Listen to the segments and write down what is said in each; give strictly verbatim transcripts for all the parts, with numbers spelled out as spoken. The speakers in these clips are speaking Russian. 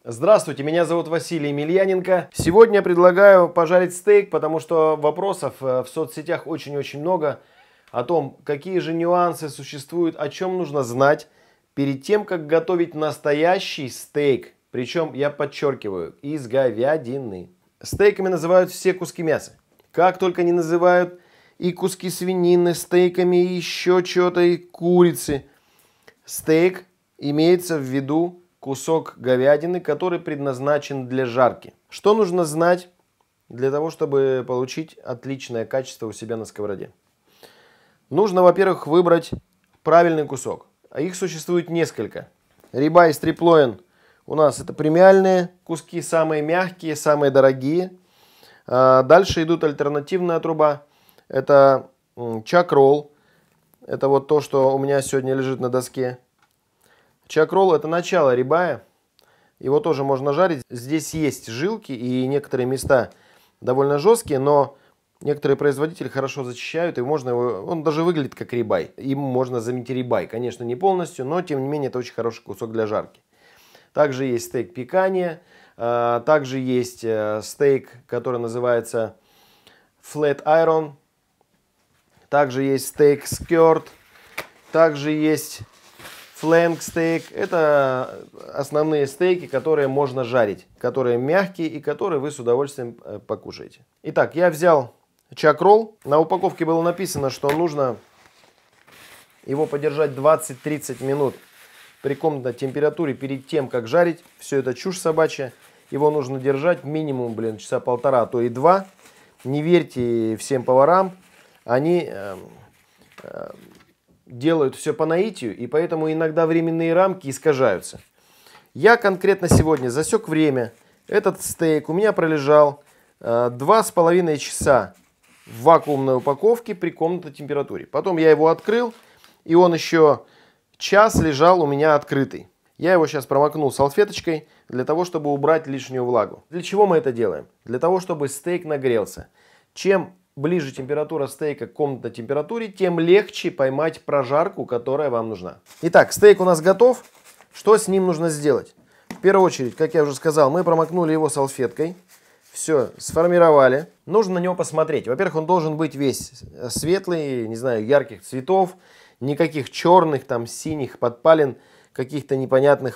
Здравствуйте, меня зовут Василий Емельяненко. Сегодня я предлагаю пожарить стейк, потому что вопросов в соцсетях очень-очень много о том, какие же нюансы существуют, о чем нужно знать перед тем, как готовить настоящий стейк. Причем, я подчеркиваю, из говядины. Стейками называют все куски мяса. Как только не называют и куски свинины стейками, и еще что-то, и курицы. Стейк имеется в виду кусок говядины, который предназначен для жарки. Что нужно знать для того, чтобы получить отличное качество у себя на сковороде? Нужно, во-первых, выбрать правильный кусок. А их существует несколько. Рибай и стриплоин у нас это премиальные куски, самые мягкие, самые дорогие. Дальше идут альтернативная труба. Это чак-ролл. Это вот то, что у меня сегодня лежит на доске. Чак-ролл это начало рибая. Его тоже можно жарить. Здесь есть жилки и некоторые места довольно жесткие, но некоторые производители хорошо зачищают, и можно его, он даже выглядит как рибай. Им можно заменить рибай. Конечно, не полностью, но тем не менее это очень хороший кусок для жарки. Также есть стейк пиканье. Также есть стейк, который называется flat iron. Также есть стейк skirт. Также есть флэнк стейк. Это основные стейки, которые можно жарить, которые мягкие и которые вы с удовольствием покушаете. Итак, я взял чак-ролл. На упаковке было написано, что нужно его подержать двадцать-тридцать минут при комнатной температуре перед тем, как жарить. Все это чушь собачья. Его нужно держать минимум, блин, часа полтора, а то и два. Не верьте всем поварам. Они э, э, делают все по наитию, и поэтому иногда временные рамки искажаются. Я конкретно сегодня засек время. Этот стейк у меня пролежал э, два с половиной часа в вакуумной упаковке при комнатной температуре. Потом я его открыл, и он еще час лежал у меня открытый. Я его сейчас промокнул салфеточкой для того, чтобы убрать лишнюю влагу. Для чего мы это делаем? Для того, чтобы стейк нагрелся. Чем ближе температура стейка к комнатной температуре, тем легче поймать прожарку, которая вам нужна. Итак, стейк у нас готов. Что с ним нужно сделать? В первую очередь, как я уже сказал, мы промокнули его салфеткой. Все, сформировали. Нужно на него посмотреть. Во-первых, он должен быть весь светлый, не знаю, ярких цветов. Никаких черных, там, синих подпалин, каких-то непонятных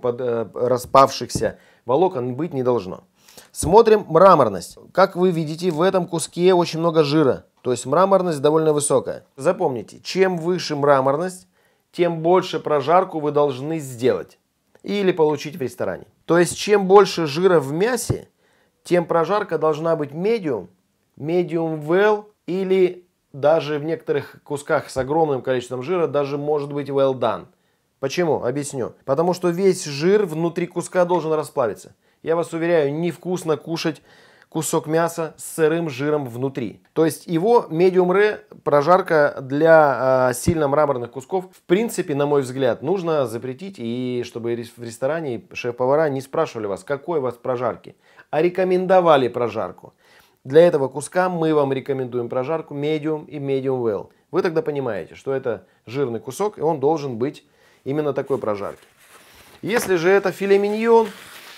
распавшихся волокон быть не должно. Смотрим мраморность. Как вы видите, в этом куске очень много жира. То есть мраморность довольно высокая. Запомните, чем выше мраморность, тем больше прожарку вы должны сделать. Или получить в ресторане. То есть чем больше жира в мясе, тем прожарка должна быть medium, medium well или даже в некоторых кусках с огромным количеством жира даже может быть well done. Почему? Объясню. Потому что весь жир внутри куска должен расплавиться. Я вас уверяю, невкусно кушать кусок мяса с сырым жиром внутри. То есть его medium rare прожарка для э, сильно мраморных кусков, в принципе, на мой взгляд, нужно запретить. И чтобы в ресторане шеф-повара не спрашивали вас, какой у вас прожарки, а рекомендовали прожарку. Для этого куска мы вам рекомендуем прожарку medium и medium well. Вы тогда понимаете, что это жирный кусок, и он должен быть именно такой прожарки. Если же это филе миньон,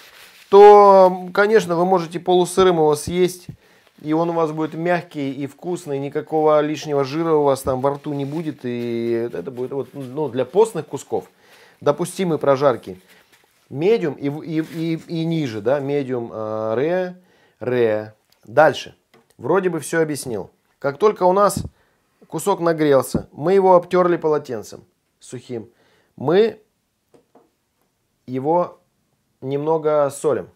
то, конечно, вы можете полусырым его съесть, и он у вас будет мягкий и вкусный, никакого лишнего жира у вас там во рту не будет, и это будет вот, ну, для постных кусков допустимые прожарки medium и, и, и, и ниже, да, medium rare, rare. Дальше. Вроде бы все объяснил. Как только у нас кусок нагрелся, мы его обтерли полотенцем сухим, мы его немного солим.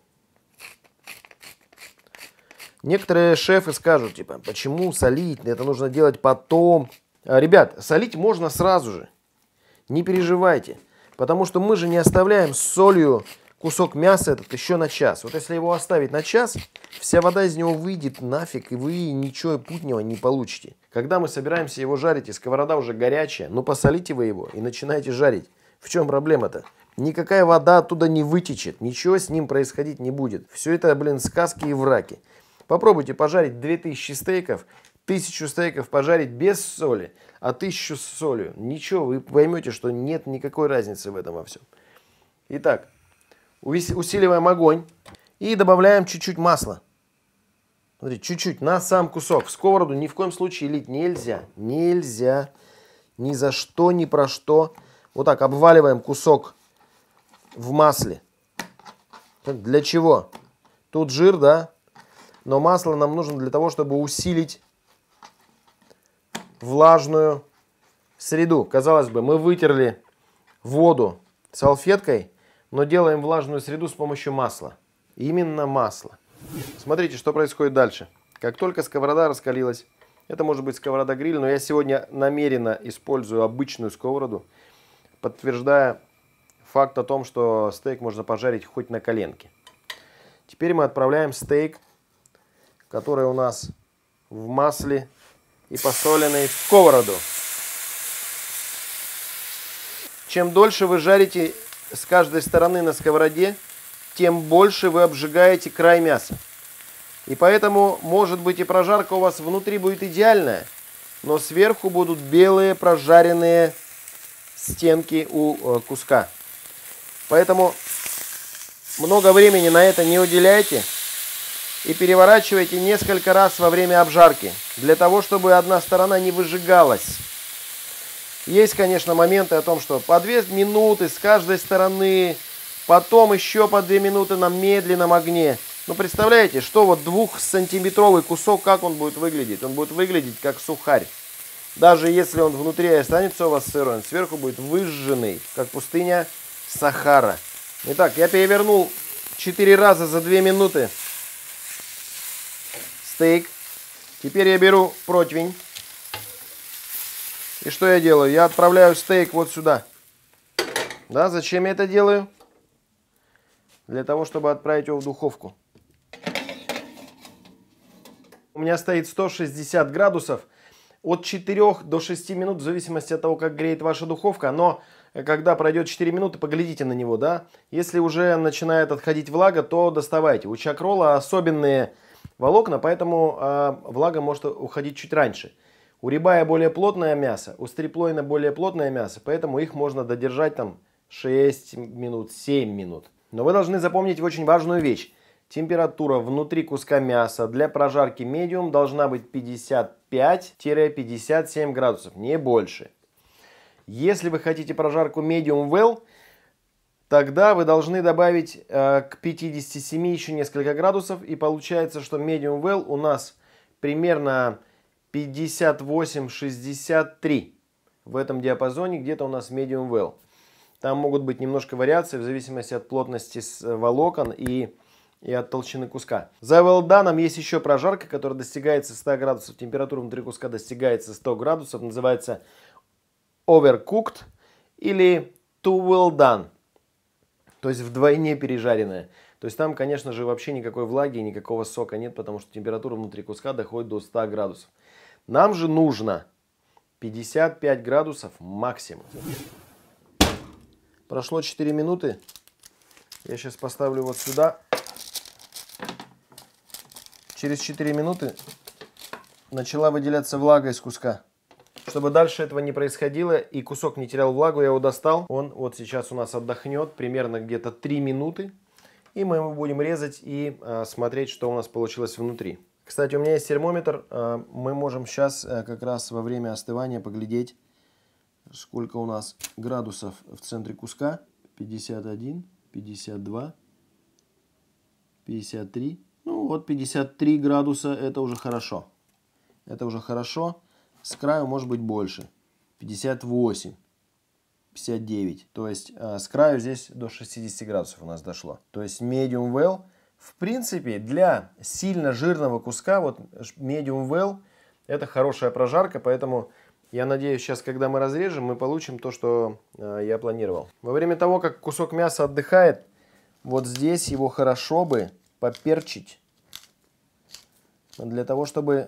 Некоторые шефы скажут, типа, почему солить? Это нужно делать потом. Ребят, солить можно сразу же. Не переживайте. Потому что мы же не оставляем с солью кусок мяса этот еще на час. Вот если его оставить на час, вся вода из него выйдет нафиг, и вы ничего путнего не получите. Когда мы собираемся его жарить, и сковорода уже горячая, ну посолите вы его и начинаете жарить. В чем проблема-то? Никакая вода оттуда не вытечет, ничего с ним происходить не будет. Все это, блин, сказки и враки. Попробуйте пожарить две тысячи стейков, тысячу стейков пожарить без соли, а тысячу с солью. Ничего, вы поймете, что нет никакой разницы в этом во всем. Итак, Усиливаем огонь и добавляем чуть-чуть масла. Смотрите, чуть-чуть на сам кусок. В сковороду ни в коем случае лить нельзя. Нельзя. Ни за что, ни про что. Вот так обваливаем кусок в масле. Для чего? Тут жир, да? Но масло нам нужно для того, чтобы усилить влажную среду. Казалось бы, мы вытерли воду салфеткой, но делаем влажную среду с помощью масла. Именно масло. Смотрите, что происходит дальше. Как только сковорода раскалилась, это может быть сковорода-гриль, но я сегодня намеренно использую обычную сковороду, подтверждая факт о том, что стейк можно пожарить хоть на коленке. Теперь мы отправляем стейк, который у нас в масле и посоленный, в сковороду. Чем дольше вы жарите с каждой стороны на сковороде, тем больше вы обжигаете край мяса. И поэтому, может быть, и прожарка у вас внутри будет идеальная, но сверху будут белые прожаренные стенки у куска. Поэтому много времени на это не уделяйте и переворачивайте несколько раз во время обжарки, для того, чтобы одна сторона не выжигалась. Есть, конечно, моменты о том, что по две минуты с каждой стороны, потом еще по две минуты на медленном огне. Ну, представляете, что вот двухсантиметровый кусок, как он будет выглядеть? Он будет выглядеть как сухарь. Даже если он внутри останется у вас сырой, он сверху будет выжженный, как пустыня Сахара. Итак, я перевернул четыре раза за две минуты стейк. Теперь я беру противень. И что я делаю? Я отправляю стейк вот сюда. Да, зачем я это делаю? Для того, чтобы отправить его в духовку. У меня стоит сто шестьдесят градусов. От четырёх до шести минут, в зависимости от того, как греет ваша духовка. Но когда пройдет четыре минуты, поглядите на него, да. Если уже начинает отходить влага, то доставайте. У чак-ролла особенные волокна, поэтому э, влага может уходить чуть раньше. У рибая более плотное мясо, у стриплойна более плотное мясо, поэтому их можно додержать там шесть минут, семь минут. Но вы должны запомнить очень важную вещь. Температура внутри куска мяса для прожарки medium должна быть пятьдесят пять — пятьдесят семь градусов, не больше. Если вы хотите прожарку medium well, тогда вы должны добавить э, к пятидесяти семи еще несколько градусов. И получается, что medium well у нас примерно пятьдесят восемь — шестьдесят три. В этом диапазоне где-то у нас medium well. Там могут быть немножко вариации в зависимости от плотности волокон и, и от толщины куска. За well done есть еще прожарка, которая достигается ста градусов. Температура внутри куска достигается ста градусов. Называется overcooked или too well done. То есть вдвойне пережаренная. То есть там, конечно же, вообще никакой влаги, никакого сока нет, потому что температура внутри куска доходит до ста градусов. Нам же нужно пятьдесят пять градусов максимум. Прошло четыре минуты. Я сейчас поставлю вот сюда. Через четыре минуты начала выделяться влага из куска. Чтобы дальше этого не происходило и кусок не терял влагу, я его достал. Он вот сейчас у нас отдохнет примерно где-то три минуты. И мы его будем резать и э, смотреть, что у нас получилось внутри. Кстати, у меня есть термометр. Э, мы можем сейчас э, как раз во время остывания поглядеть, сколько у нас градусов в центре куска. пятьдесят один, пятьдесят два, пятьдесят три. Ну вот пятьдесят три градуса, это уже хорошо. Это уже хорошо. С краю может быть больше. пятьдесят восемь, пятьдесят девять. То есть э, с краю здесь до шестидесяти градусов у нас дошло. То есть medium well. В принципе, для сильно жирного куска, вот medium well, это хорошая прожарка, поэтому я надеюсь, сейчас, когда мы разрежем, мы получим то, что э, я планировал. Во время того, как кусок мяса отдыхает, вот здесь его хорошо бы поперчить, для того, чтобы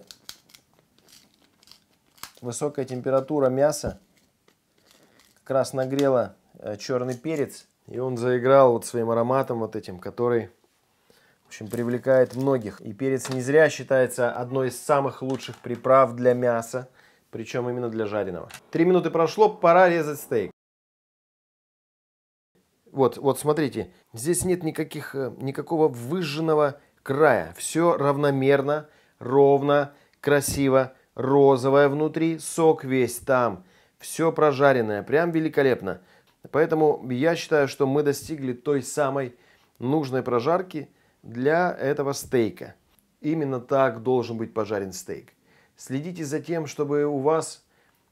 высокая температура мяса как раз нагрела э, черный перец, и он заиграл вот своим ароматом вот этим, который, в общем, привлекает многих. И перец не зря считается одной из самых лучших приправ для мяса. Причем именно для жареного. Три минуты прошло, пора резать стейк. Вот, вот смотрите, здесь нет никаких, э, никакого выжженного края. Все равномерно, ровно, красиво, розовое внутри, сок весь там. Все прожаренное, прям великолепно. Поэтому я считаю, что мы достигли той самой нужной прожарки для этого стейка. Именно так должен быть пожарен стейк. Следите за тем, чтобы у вас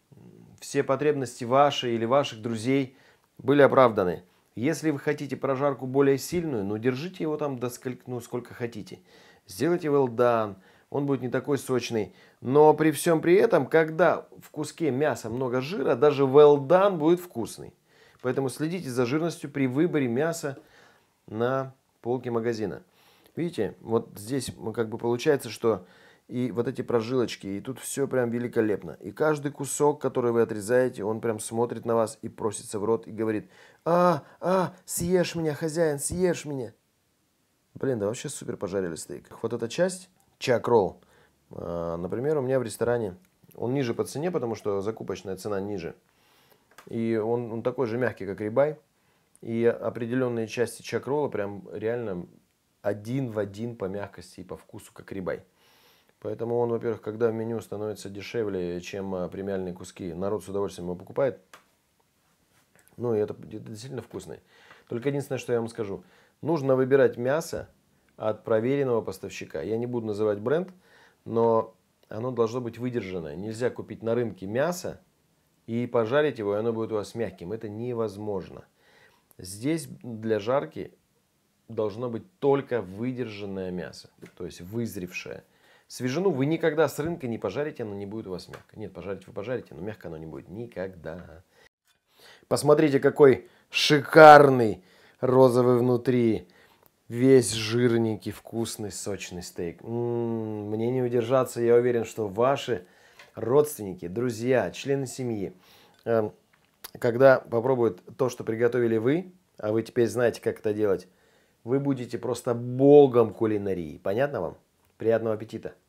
все потребности ваши или ваших друзей были оправданы. Если вы хотите прожарку более сильную, ну держите его там до сколько, ну, сколько хотите. Сделайте well done, он будет не такой сочный. Но при всем при этом, когда в куске мяса много жира, даже well done будет вкусный. Поэтому следите за жирностью при выборе мяса на полке магазина. Видите, вот здесь как бы получается, что и вот эти прожилочки, и тут все прям великолепно. И каждый кусок, который вы отрезаете, он прям смотрит на вас и просится в рот и говорит: а, а, съешь меня, хозяин, съешь меня. Блин, да вообще супер пожарили стейк. Вот эта часть, чак ролл, например, у меня в ресторане, он ниже по цене, потому что закупочная цена ниже. И он, он такой же мягкий, как рибай. И определенные части чак ролла прям реально один в один по мягкости и по вкусу, как рибай. Поэтому он, во-первых, когда в меню становится дешевле, чем премиальные куски, народ с удовольствием его покупает. Ну, и это, это действительно вкусный. Только единственное, что я вам скажу. Нужно выбирать мясо от проверенного поставщика. Я не буду называть бренд, но оно должно быть выдержанное. Нельзя купить на рынке мясо и пожарить его, и оно будет у вас мягким. Это невозможно. Здесь для жарки должно быть только выдержанное мясо, то есть вызревшее. Свежину вы никогда с рынка не пожарите, оно не будет у вас мягко. Нет, пожарить вы пожарите, но мягко оно не будет никогда. Посмотрите, какой шикарный розовый внутри. Весь жирненький, вкусный, сочный стейк. М-м, мне не удержаться, я уверен, что ваши родственники, друзья, члены семьи, э, когда попробуют то, что приготовили вы, а вы теперь знаете, как это делать, вы будете просто богом кулинарии. Понятно вам? Приятного аппетита!